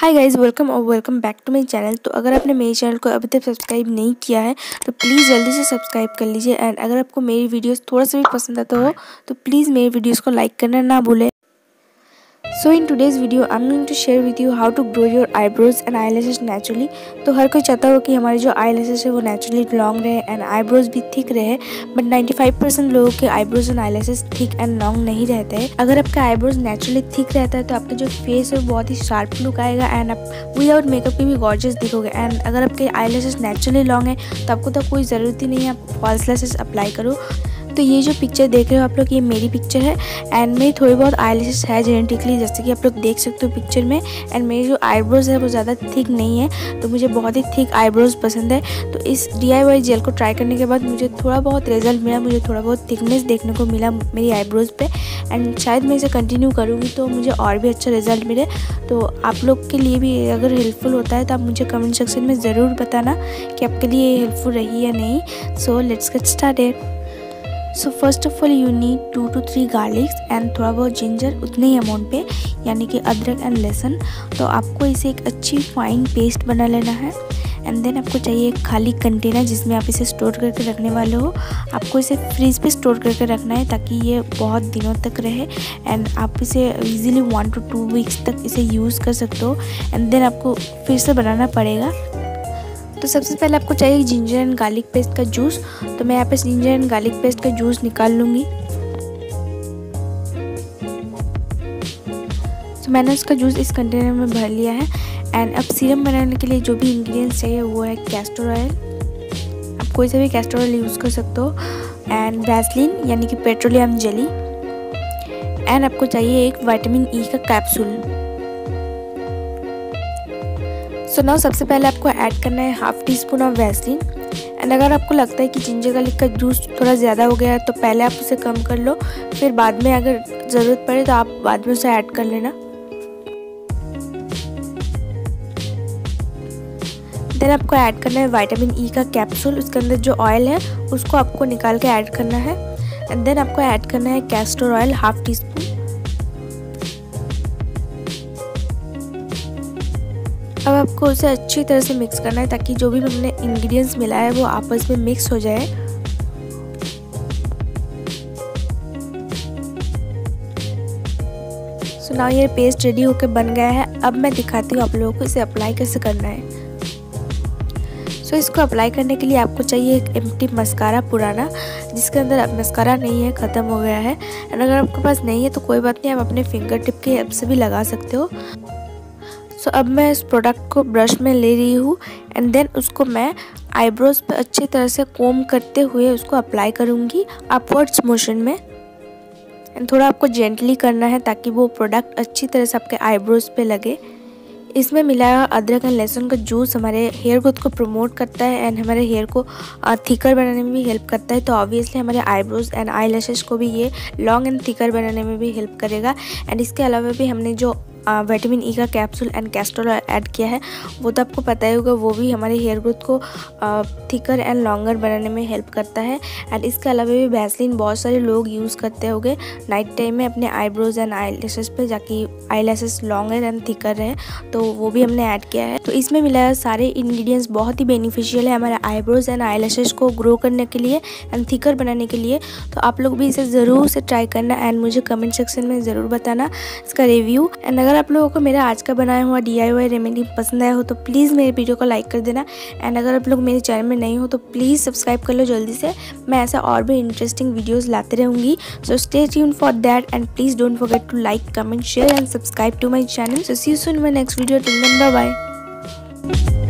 Hi guys, welcome back to my channel. तो अगर आपने मेरे चैनल को अभी तक सब्सक्राइब नहीं किया है तो प्लीज़ जल्दी से सब्सक्राइब कर लीजिए। एंड अगर आपको मेरी वीडियोस थोड़ा सा भी पसंद आता हो तो प्लीज़ मेरी वीडियोस को लाइक करना ना भूलें। So in today's video I am going to share with you how to grow your eyebrows and eyelashes naturally. तो हर कोई चाहता हो कि हमारे जो आईलैशेस है वो नेचुरली लॉन्ग रहे एंड आईब्रोज भी थिक रहे, बट 95% लोगों के eyebrows and eyelashes thick and long नहीं रहते हैं। अगर आपका आईब्रोज नेचुरली थिक रहता है तो आपका जो फेस है वो बहुत ही शार्प लुक आएगा एंड आप विदाउट मेकअप के भी गॉर्जियस दिखोगे। एंड अगर आपके आईलैशेस नेचुरली लॉन्ग है तो आपको तो कोई ज़रूरत ही नहीं है आप फॉल्स लैशेस अप्लाई करो। तो ये जो पिक्चर देख रहे हो आप लोग, ये मेरी पिक्चर है एंड मेरी थोड़ी बहुत आईलैशेस है जेनेटिकली, जैसे कि आप लोग देख सकते हो पिक्चर में। एंड मेरी जो आईब्रोज है वो ज़्यादा थिक नहीं है, तो मुझे बहुत ही थिक आईब्रोज पसंद है। तो इस DIY जेल को ट्राई करने के बाद मुझे थोड़ा बहुत रिजल्ट मिला, मुझे थोड़ा बहुत थिकनेस देखने को मिला मेरी आईब्रोज पे। एंड शायद मैं इसे कंटिन्यू करूँगी तो मुझे और भी अच्छा रिजल्ट मिले। तो आप लोग के लिए भी अगर हेल्पफुल होता है तो आप मुझे कमेंट सेक्शन में ज़रूर बताना कि आपके लिए ये हेल्पफुल रही या नहीं। So let's get started. So first of all you need 2 to 3 garlics and थोड़ा बहुत जिंजर, उतने ही अमाउंट पे, यानी कि अदरक एंड लहसुन। तो आपको इसे एक अच्छी फाइन पेस्ट बना लेना है। एंड देन आपको चाहिए एक खाली कंटेनर जिसमें आप इसे स्टोर करके रखने वाले हो। आपको इसे फ्रीज पे स्टोर करके रखना है ताकि ये बहुत दिनों तक रहे एंड आप इसे इजीली 1 to 2 वीक्स तक इसे यूज़ कर सकते हो। एंड देन आपको फिर से बनाना पड़ेगा। तो सबसे पहले आपको चाहिए जिंजर एंड गार्लिक पेस्ट का जूस। तो मैं यहाँ पे जिंजर एंड गार्लिक पेस्ट का जूस निकाल लूँगी। तो मैंने उसका जूस इस कंटेनर में भर लिया है। एंड अब सीरम बनाने के लिए जो भी इंग्रेडिएंट्स चाहिए वो है कैस्टर ऑयल, आप कोई सा भी कैस्टर ऑयल यूज़ कर सकते हो, एंड वैसलीन यानी कि पेट्रोलियम जेली, एंड आपको चाहिए एक विटामिन E का कैप्सूल। सो नाउ सबसे पहले आपको ऐड करना है half teaspoon of Vaseline. And अगर आपको लगता है कि जिंजर गार्लिक का जूस थोड़ा ज़्यादा हो गया है तो पहले आप उसे कम कर लो, फिर बाद में अगर ज़रूरत पड़े तो आप बाद में उसे ऐड कर लेना। देन आपको ऐड करना है विटामिन E का कैप्सूल, उसके अंदर जो ऑयल है उसको आपको निकाल के ऐड करना है। एंड देन आपको ऐड करना है castor oil half teaspoon. अब आपको उसे अच्छी तरह से मिक्स करना है ताकि जो भी हमने इंग्रेडिएंट्स मिलाया है वो आपस में मिक्स हो जाए। सो नाउ ये पेस्ट रेडी होकर बन गया है। अब मैं दिखाती हूँ आप लोगों को इसे अप्लाई कैसे करना है। सो इसको अप्लाई करने के लिए आपको चाहिए एक एम्प्टी मस्कारा पुराना, जिसके अंदर मस्कारा नहीं है, ख़त्म हो गया है। एंड अगर आपके पास नहीं है तो कोई बात नहीं, आप अपने फिंगर टिप के हेल्प से भी लगा सकते हो। सो अब मैं इस प्रोडक्ट को ब्रश में ले रही हूँ एंड देन उसको मैं आईब्रोज पे अच्छी तरह से कोम करते हुए उसको अप्लाई करूँगी अपवर्ड्स मोशन में। एंड थोड़ा आपको जेंटली करना है ताकि वो प्रोडक्ट अच्छी तरह से आपके आईब्रोज पे लगे। इसमें मिलाया अदरक एंड लहसुन का जूस हमारे हेयर ग्रोथ को प्रमोट करता है एंड हमारे हेयर को थिकर बनाने में भी हेल्प करता है। तो ऑब्वियसली हमारे आईब्रोज एंड आईलैशेस को भी ये लॉन्ग एंड थिकर बनाने में भी हेल्प करेगा। एंड इसके अलावा भी हमने जो विटामिन E का capsule and castor oil add किया है वो तो आपको पता ही होगा, वो भी हमारे हेयर ग्रोथ को थिकर एंड लॉन्गर बनाने में हेल्प करता है। एंड इसके अलावा भी वैसलीन बहुत सारे लोग यूज़ करते होंगे नाइट टाइम में अपने आईब्रोज एंड आईलैशेस पे, जाकि आईलैशेस लॉन्गर एंड थिकर रहे, तो वो भी हमने ऐड किया है। तो इसमें मिलाया सारे इंग्रेडिएंट्स बहुत ही बेनिफिशियल है हमारे आईब्रोज एंड आईलैशेस को ग्रो करने के लिए एंड थिकर बनाने के लिए। तो आप लोग भी इसे ज़रूर से ट्राई करना एंड मुझे कमेंट सेक्शन में ज़रूर बताना इसका रिव्यू। एंड अगर आप लोगों को मेरा आज का बनाया हुआ DIY रेमेडी पसंद आया हो तो प्लीज़ मेरे वीडियो को लाइक कर देना। एंड अगर आप लोग मेरे चैनल में नहीं हो तो प्लीज़ सब्सक्राइब कर लो जल्दी से, मैं ऐसा और भी इंटरेस्टिंग वीडियोस लाते रहूँगी। So stay tune for that and please don't forget to like, comment, share and subscribe to my channel. So see you soon in my next video. Till then bye bye.